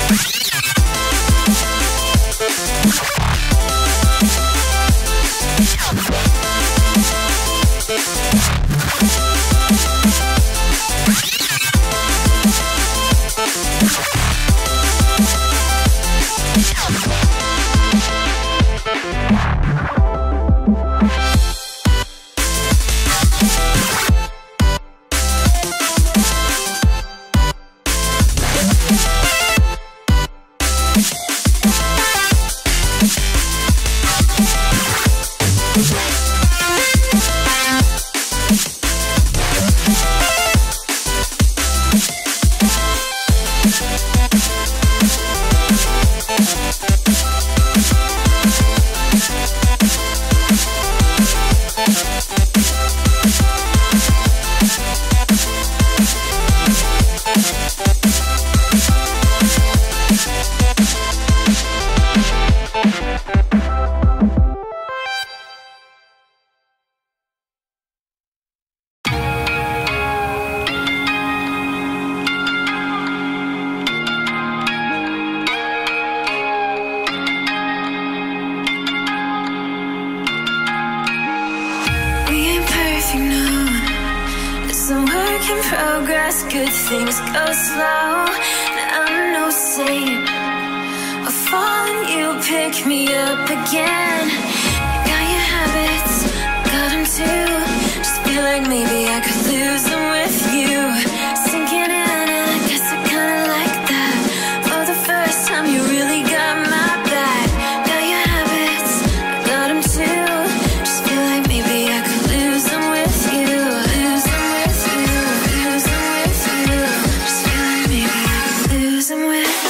progress, good things go slow. And I'm no saint. I fall and you pick me up again. You got your habits, got them too. Just feel like maybe I could lose them with you. Sinking in, and I guess I kinda like that. For the first time, you really got my back. Got your habits, I got them too. Just feel like maybe I could lose them with you. Lose them with you, lose them with you. Just feel like maybe I could lose them with you.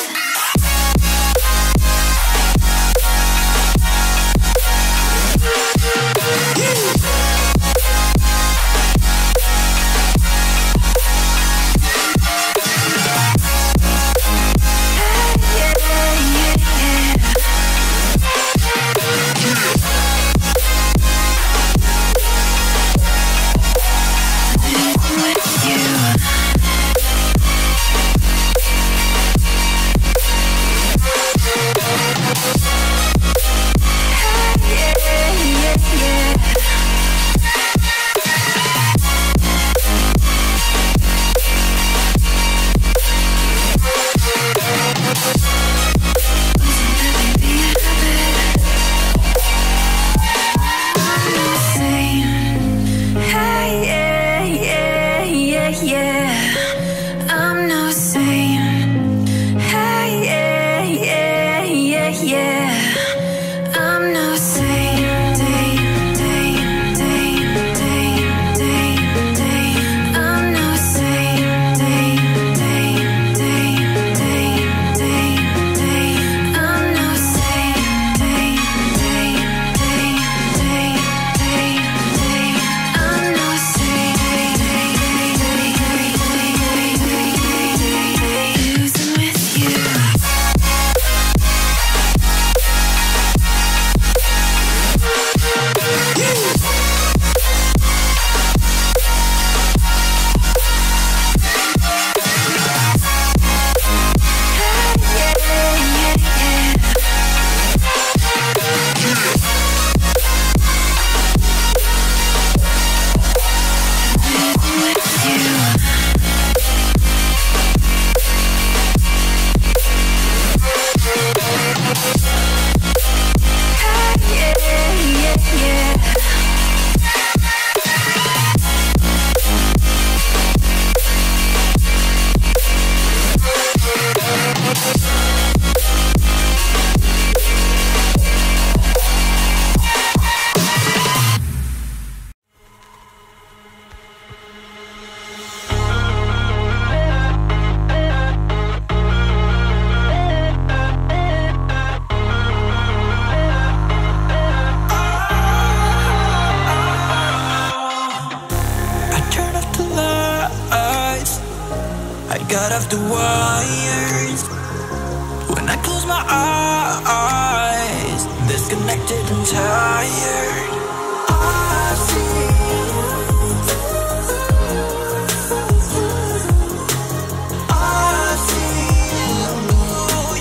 Got off the wires when I close my eyes, disconnected and tired. I see you. I see you.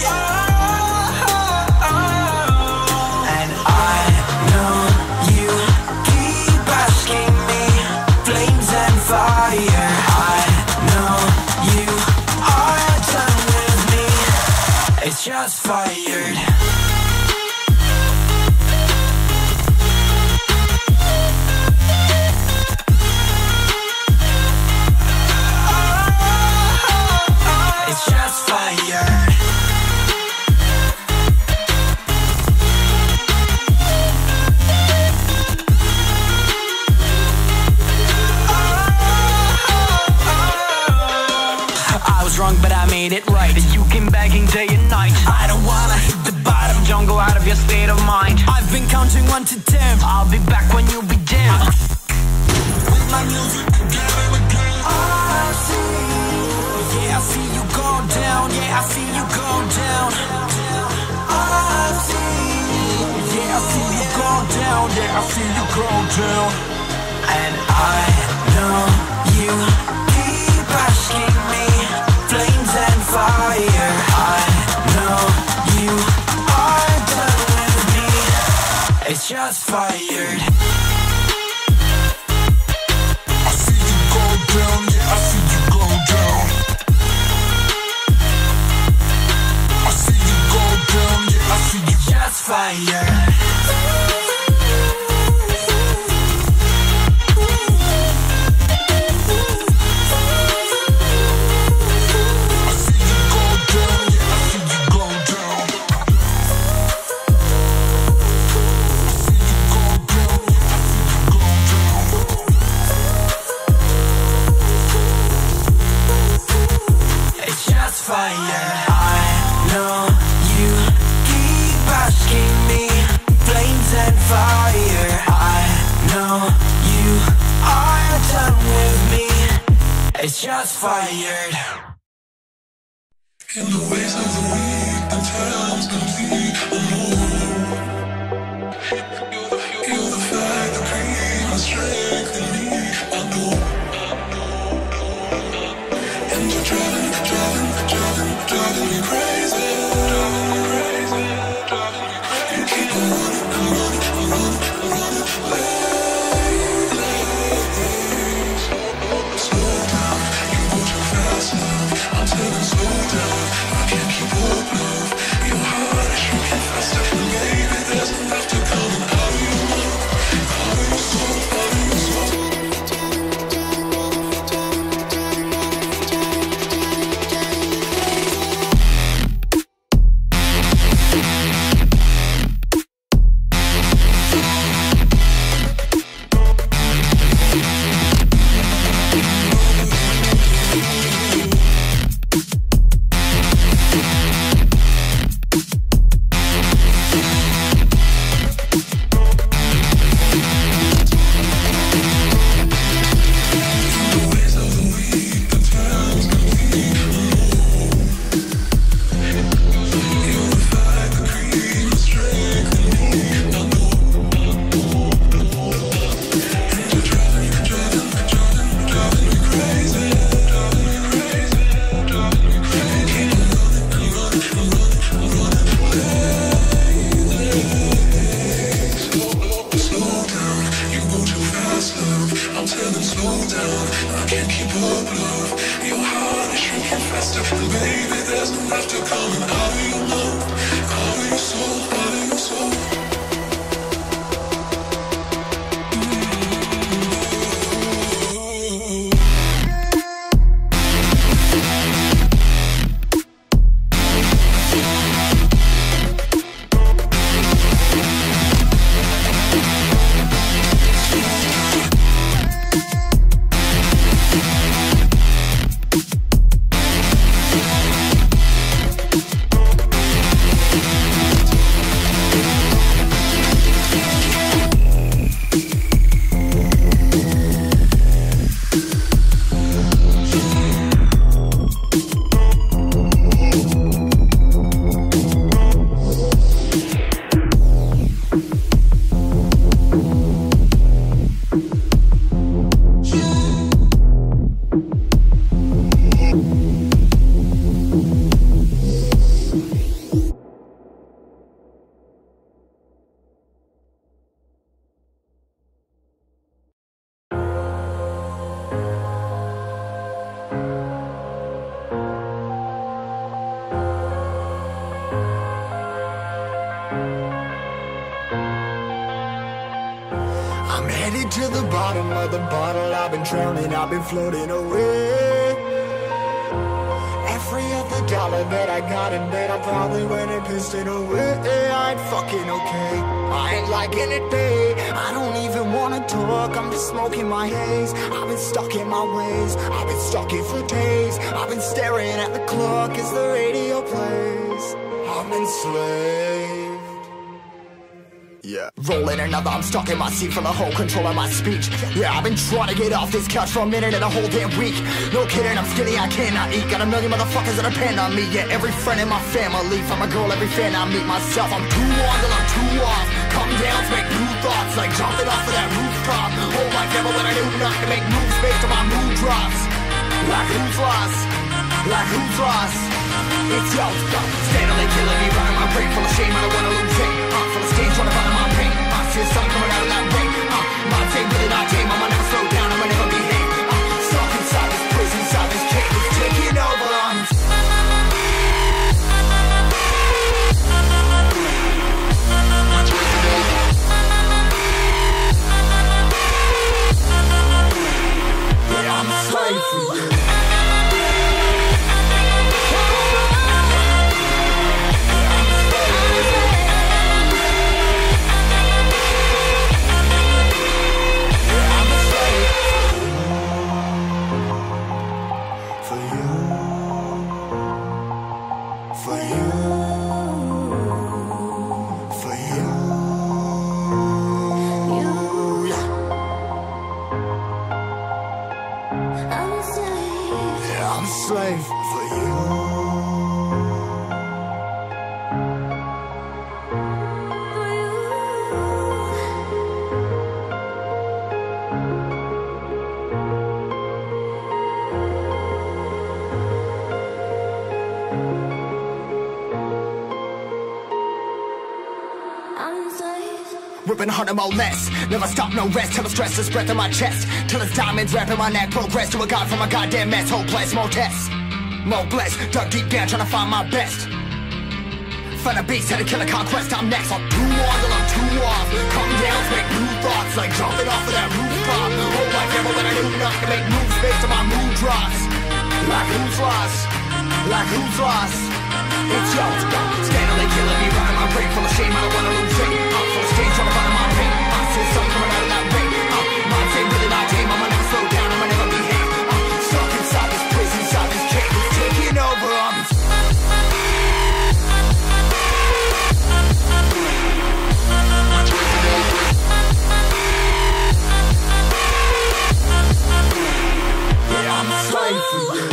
shots fired. It's shots fired. I was wrong, but I made it right. You came begging day and night. I don't wanna hit the bottom. Don't go out of your state of mind. I've been counting 1 to 10. I'll be back when you be dim. With my music again and again. I see, yeah, I see you go down. Yeah, I see you go down. I see, yeah, I see you go down. Yeah, I see you go down. And I know you keep asking me, flames and fire. I know you are done with me. It's just fired. I see you go down, yeah, I see you go down. I see you go down, yeah, I see you just fired. Fire. I know you keep asking me, flames and fire. I know you are done with me. It's just fired. In the ways of the week, the time's complete alone. You're the fact that creates my strength in me. I know. And you're driving me crazy. You keep on running late. Slow down, you go too fast now. I'm telling slow down, I can't keep up, love. Your heart is shrinking faster, and baby, there's enough to come. And how do you know? How do you so? How do you so? to the bottom of the bottle, I've been drowning, I've been floating away. Every other dollar that I got in bed, I probably went and pissed it away. I ain't fucking okay, I ain't liking it, babe. I don't even wanna talk, I'm just smoking my haze. I've been stuck in my ways, I've been stuck here for days. I've been staring at the clock as the radio plays. I'm enslaved. Yeah. Rolling another, I'm stuck in my seat for the whole control of my speech. Yeah, I've been trying to get off this couch for a minute and a whole damn week. No kidding, I'm skinny, I cannot eat. Got a million motherfuckers that depend on me. Yeah, every friend in my family, from a girl, every fan I meet myself. I'm too on till I'm too off. Come down to make new thoughts, like jumping off of that rooftop. Hold my camera when I do not to make moves based on my mood drops. Like who's lost? Like who's lost? It's yo, steadily killing me, running my brain full of shame. I don't wanna lose it. Full of stage, trying to find my pain. I see the sun coming out of that rain. My tame, really not tame. I'ma never slow down, I'ma never behave. Stuck inside this prison, inside this cage, it's taking over. Yeah, I'm a slave for you. Slave for you. Ripping harder, more less. Never stop, no rest. Till the stress is breath in my chest. Till it's diamonds wrapping my neck. Progress to a god from a goddamn mess. Hopeless, more tests. More blessed. Dug deep down trying to find my best. Find a beast, had to kill a conquest. I'm next. I'm too on till I'm too off. Come down to make new thoughts, like jumping off of that rooftop. Hold my camera when I do not to make moves based on my mood drops. Like who's lost? Like who's lost? It's yo, steadily killing me, running my brain full of shame. I don't wanna lose it. I'm full of stage, trying to find my pain. I see the sun coming out of that rain. My tame, really not tame. I'ma never slow down, I'ma never behave. Stuck inside this prison, inside this cage, it's taking over. Yeah, I'm a slave for you.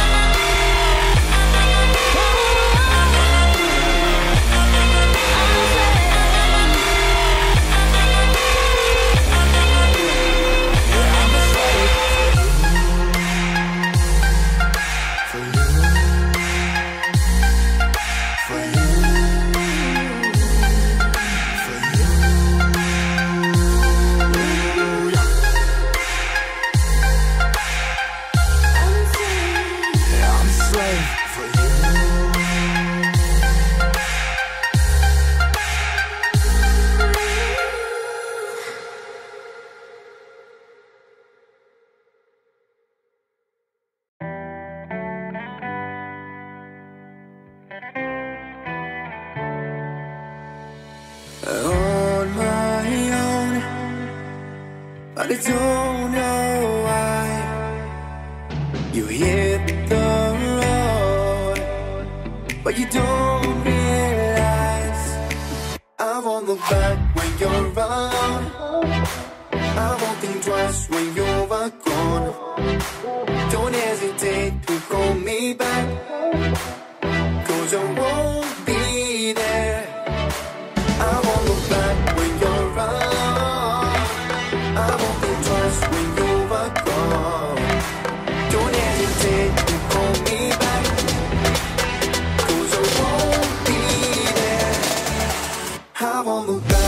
On my own, but I don't know why. You hit the road, but you don't realize I won't look back when you're around. I won't think twice when you're gone. Don't hesitate to call me back, 'cause I won't be there. I won't look back when you're around. I won't think twice when you're gone. Don't hesitate to call me back, 'cause I won't be there. I won't look back.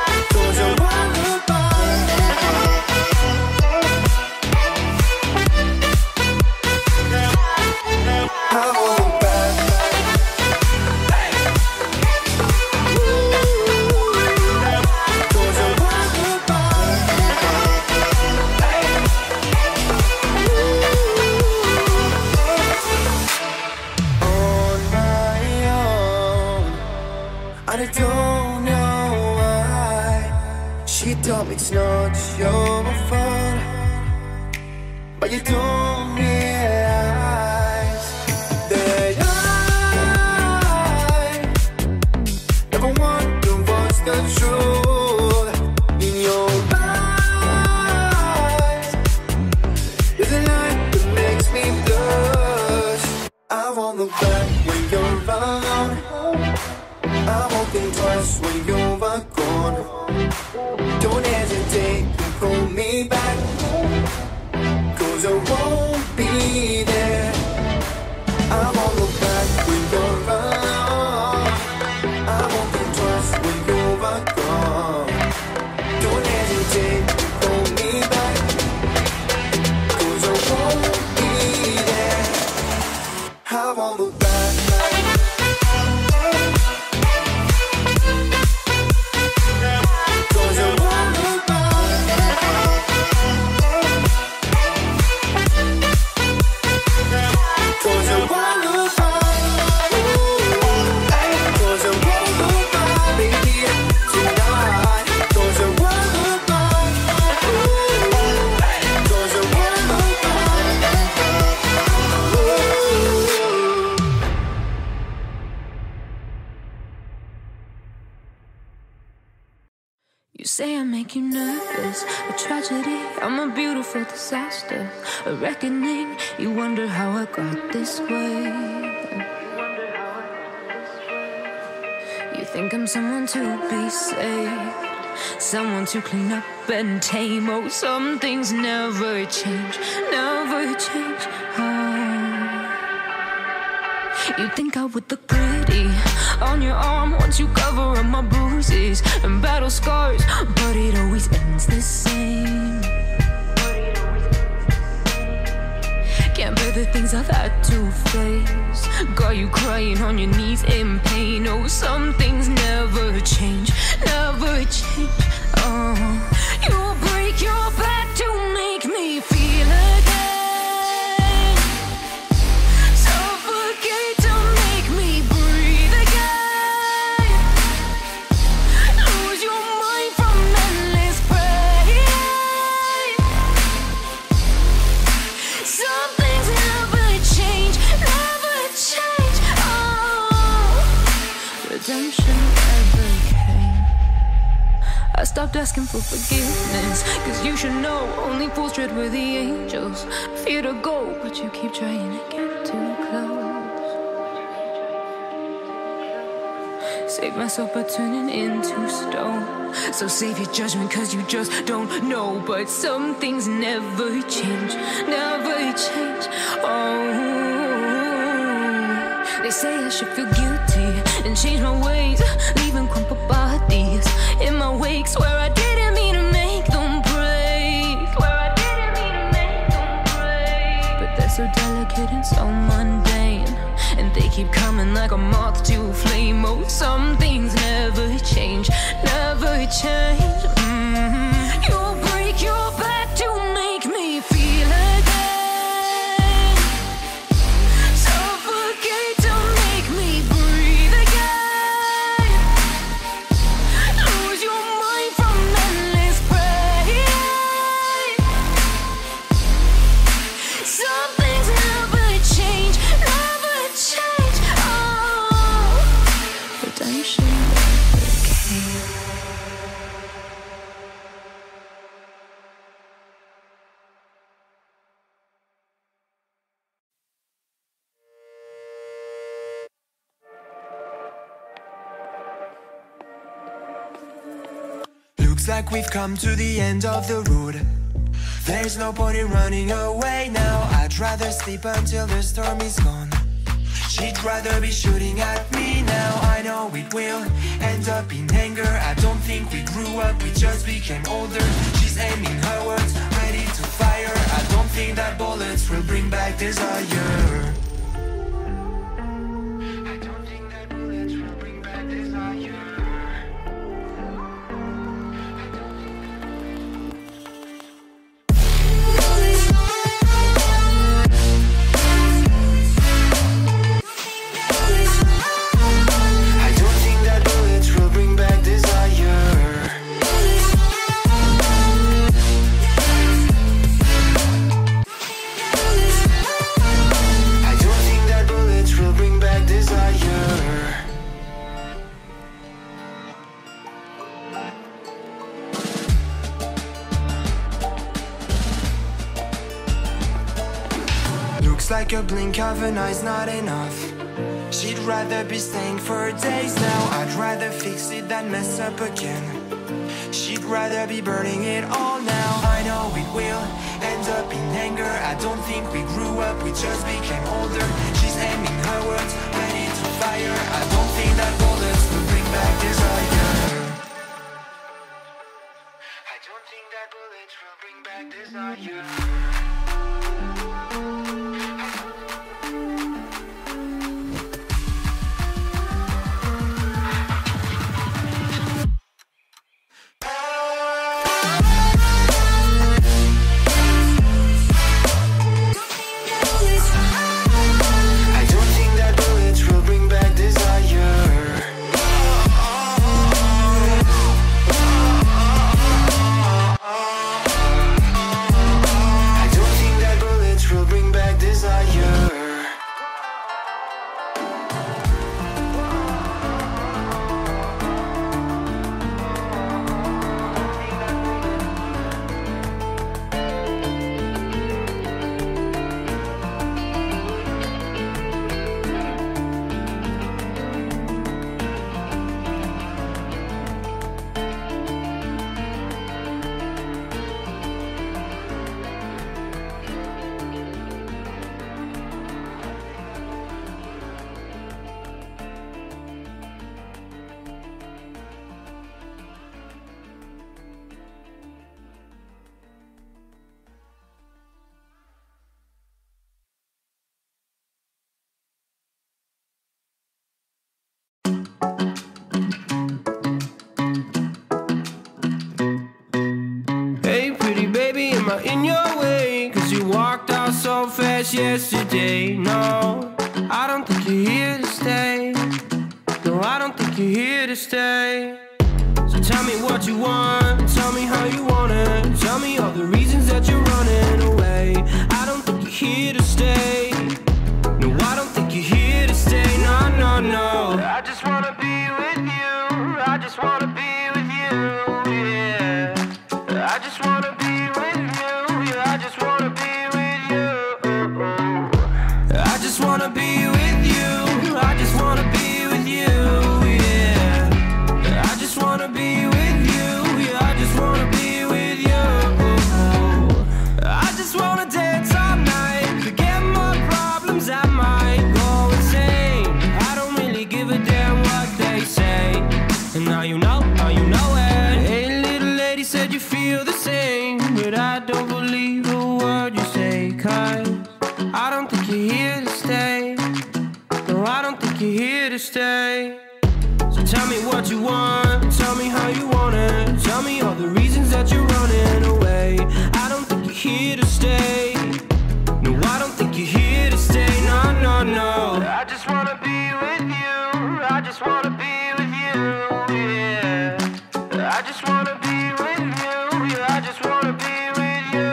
I don't realize that I never wonder what's the truth in your eyes. There's a light that makes me blush. I won't look back when you're alone. I won't think twice when you're gone. Don't hesitate to pull me back, 'cause I won't be there. I won't look back when you're alone. I won't think twice when you're gone. Don't hesitate to pull me back, 'cause I won't be there. I won't look back. You say I make you nervous, a tragedy, I'm a beautiful disaster, a reckoning, you wonder how I got this way. You think I'm someone to be saved, someone to clean up and tame. Oh, some things never change, never change. You think I would look pretty on your arm once you cover up my bruises and battle scars, but it always ends the same. Can't bear the things I've had to face, got you crying on your knees in pain. Oh, some things never change, never change. Oh, you'll break your back to make me feel again, suffocate to make me breathe again, lose your mind from endless pain. Some things never change, never change. Oh, redemption never came. I stopped asking for forgiveness, 'cause you should know only fools tread with the angels. Fear to go, but you keep trying to get too close. Save myself by turning into stone. So save your judgment, 'cause you just don't know. But some things never change, never change. Oh, they say I should feel guilty and change my ways, leaving crumpled bodies in my wake. Swear I didn't mean to make them break, swear I didn't mean to make them break. But they're so delicate and so mundane, and they keep coming like a moth to a flame. Oh, some things never change, never change. You'll break your back to make me feel again, suffocate to make me breathe again, lose your mind from endless pain. Some things never change, never change. Oh, redemption never came. Looks like we've come to the end of the road. There's no point in running away now. I'd rather sleep until the storm is gone. She'd rather be shooting at me now. I know it will end up in anger. I don't think we grew up, we just became older. She's aiming her words, ready to fire. I don't think that bullets will bring back desire. I don't think that bullets will bring back desire. Looks like a blink of an eye's not enough. She'd rather be staying for days now. I'd rather fix it than mess up again. She'd rather be burning it all now. I know it will end up in anger. I don't think we grew up, we just became older. She's aiming her words, ready to fire. I don't think that bullets will bring back desire. I don't think that bullets will bring back desire. In your way, 'cause you walked out so fast yesterday. No, I don't think you're here to stay. No, I don't think you're here to stay. So tell me what you want, tell me how you want it. Tell me all the reasons that you're running away. I don't think you're here to stay. No, I don't think you're here to stay. No, no, no. I just wanna be with you. I just wanna be with you, yeah. I just wanna be with you. I just wanna be with you. I just wanna be with you. I just wanna be with you, yeah. I just wanna be with you. Yeah, I just wanna be with you. I just wanna dance all night, forget my problems, I might go insane. I don't really give a damn what they say. And now you know it. Hey, little lady said you feel the same, but I don't believe a word you say, 'cause I don't think you're here to stay. No, I don't think you're here to stay. So tell me what you want, tell me how you want it. Tell me all the reasons that you're running away. I don't think you're here to stay. No, I don't think you're here to stay. No, no, no. I just wanna be with you. I just wanna be with you, yeah. I just wanna be with you. Yeah, I just wanna be with you.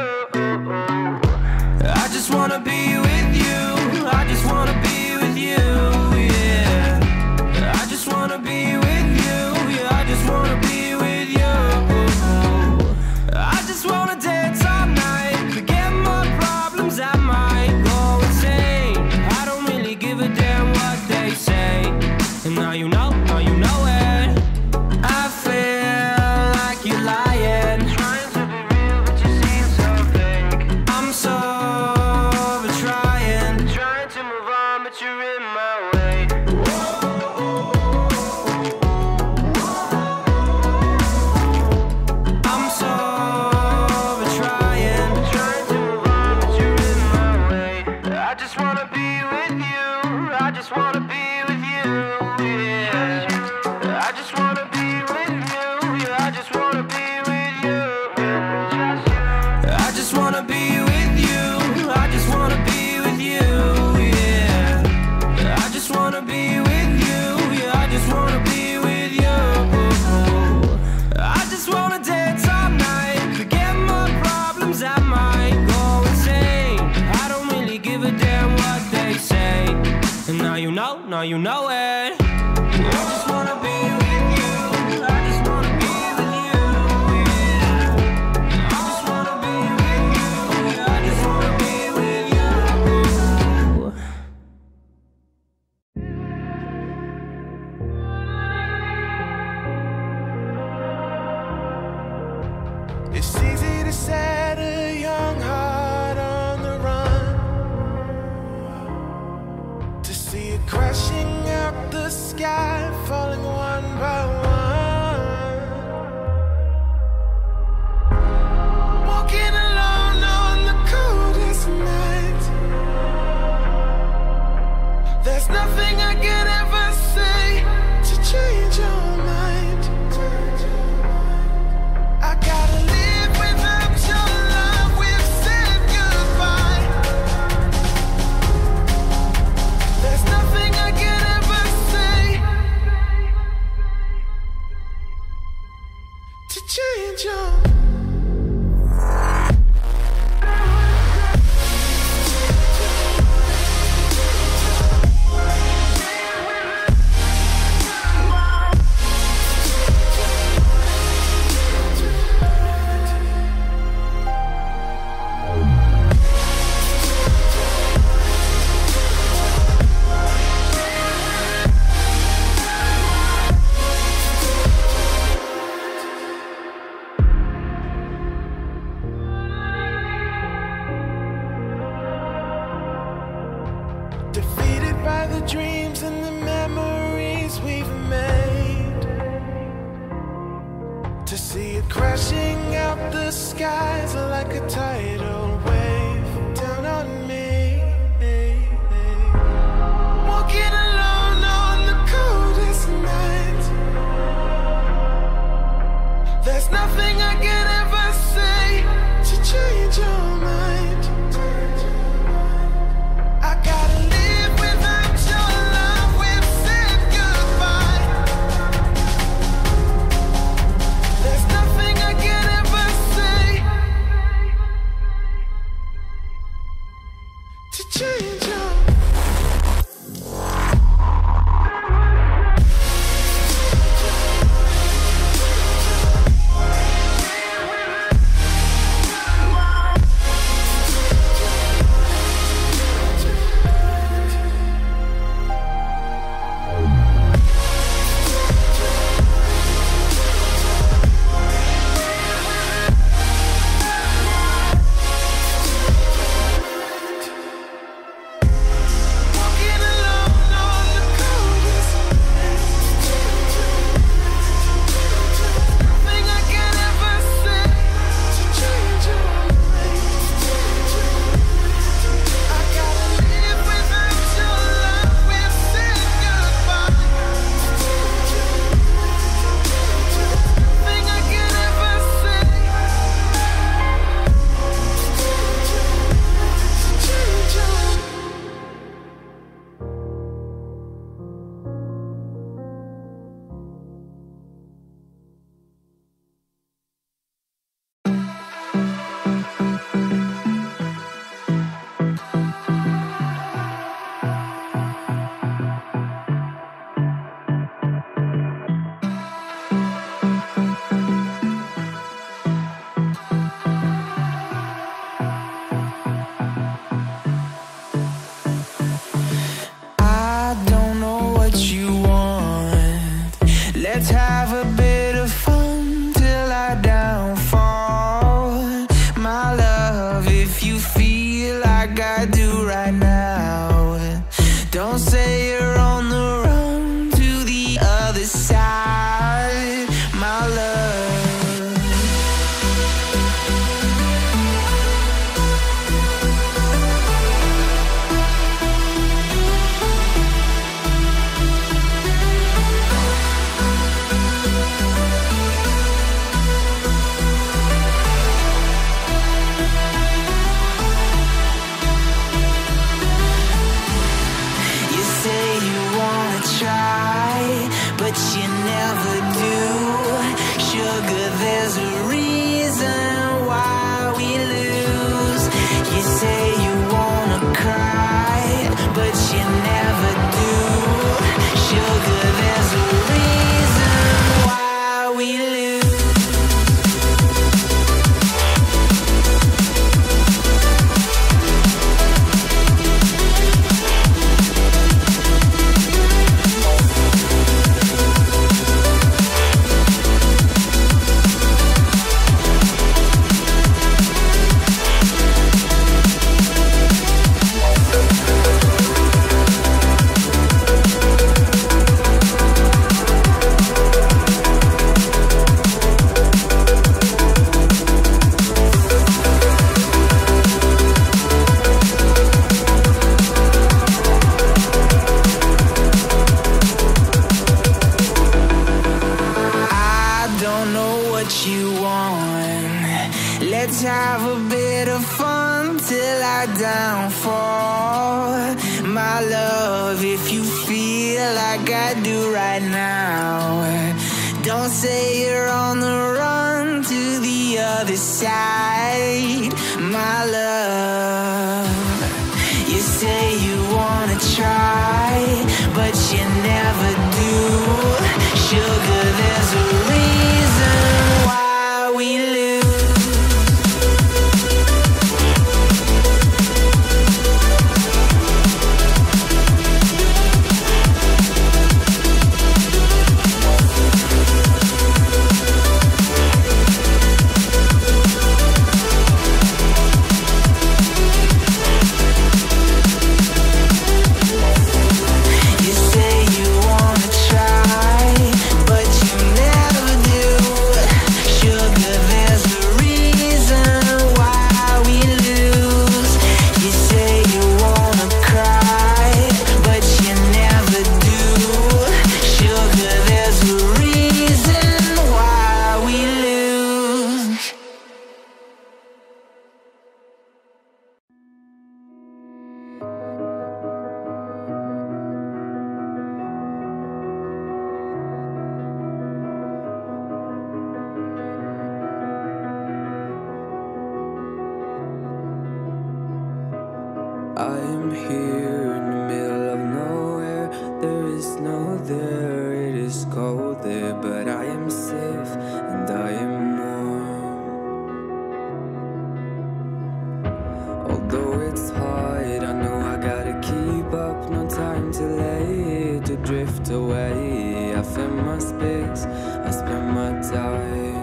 I just wanna be with you. I just wanna be with you, yeah. I just wanna be with you. Yeah, I just wanna be with you. I just wanna dance all night, forget my problems, I might go insane. I don't really give a damn what they say. And now you know it. I feel like you're lying, trying to be real, but you seem so fake. I'm so over trying to move on, but you're in my way. I'm so over trying to move on, but you're in my way. I just wanna be with you. I just wanna be with you, yeah. I just wanna be with you. Yeah, I just wanna be with you. I just wanna be with you. I just wanna be with you, yeah. I just wanna be with you. Yeah, I just wanna be with you. I just wanna dance all night, forget my problems, I might go insane. I don't really give a damn what they say. And now you know it. I just wanna be with you. I just wanna be with you, yeah. I just wanna be with you. Yeah, I just wanna be with you. crashing out the sky, falling one by one. Walking alone on the coldest night. There's nothing I can ever say to change your mind. I gotta live without your love. We've said goodbye. There's nothing I can ever say to change your mind. Defeated by the dreams and the memories we've made. To see it crashing out the skies like a tidal wave down on me. Walking alone on the coldest night. There's nothing I can ever say to change your mind. I gotta live without your love. We've said goodbye. There's nothing I can ever say to change your mind. Walking alone on the coldest night. Nothing I can ever say to change your mind. I gotta live without your love. We've said goodbye. Nothing I can ever say to change your mind. I don't know what you want. Let's have a bit of fun till I downfall. My love, if you feel like I do right now, don't say you're on the run to the other side. My love. You I do right now. Don't say you're on the run to the other side, my love. You say you wanna try, but you never do. Sugar, there's a reason why we lose. I am here in the middle of nowhere. There is no there, it is cold there, but I am safe and I am warm. Although it's hard, I know I gotta keep up. No time to lay, to drift away. I fill my space, I spend my time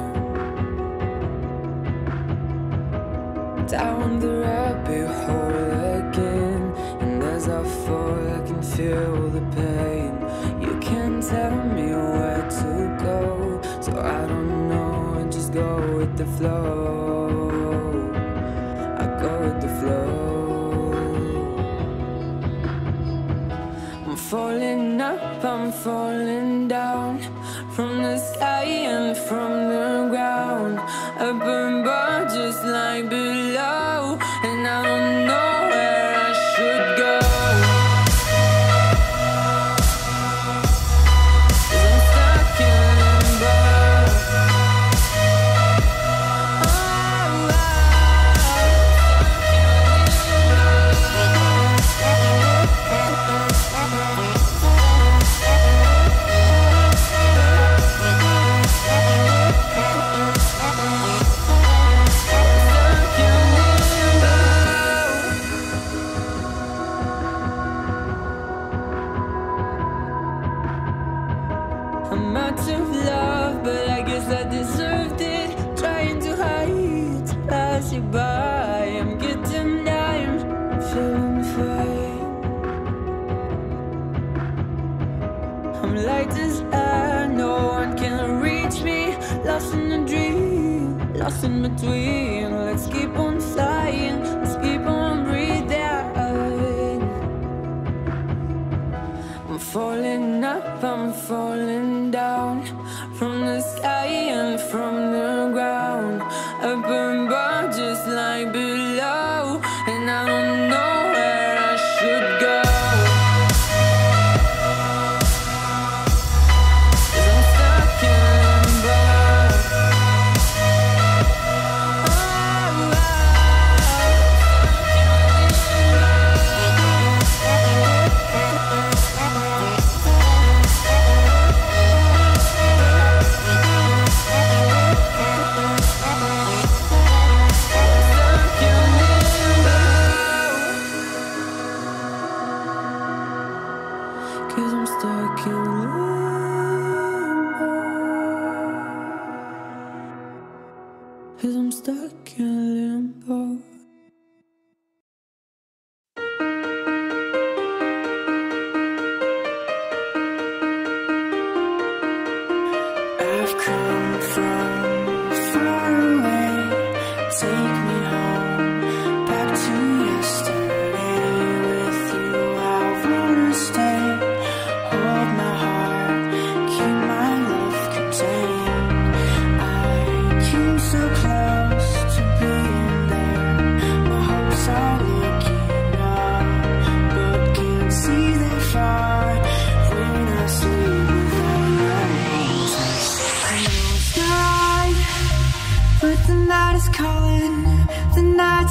down the rabbit hole again. And as I fall, I can feel the pain. You can't tell me where to go, so I don't know, I just go with the flow. I go with the flow. I'm falling up, I'm falling down, from the sky and from the ground. Up above just like below, and I don't know where I should go. 'Cause I'm stuck in limbo. I'm out of love, but I guess I deserved it. Trying to hide, to pass you by. I'm getting down, I'm feeling fine. I'm light as air, no one can reach me. Lost in a dream, lost in between. Let's keep on flying, let's keep on breathing. I'm falling up, I'm falling down, from the sky and from the ground. Up above just like below, and I don't know where I should go. 'Cause I'm stuck in limbo. Cause I'm stuck in limbo. I've come from far away. Take me home, back to yesterday. With you I wanna stay. Hold my heart, keep my love contained. I came so close to be night is calling, the night